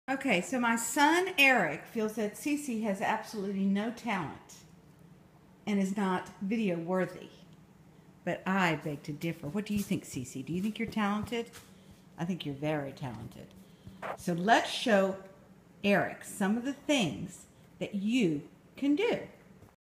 Okay, so my son Eric feels that Cici has absolutely no talent and is not video worthy. But I beg to differ. What do you think, Cici? Do you think you're talented? I think you're very talented. So let's show Eric some of the things that you can do.